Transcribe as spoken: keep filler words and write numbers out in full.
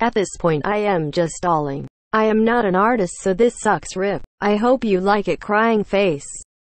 At this point I am just stalling. I am not an artist, so this sucks rip. I hope you like it, crying face.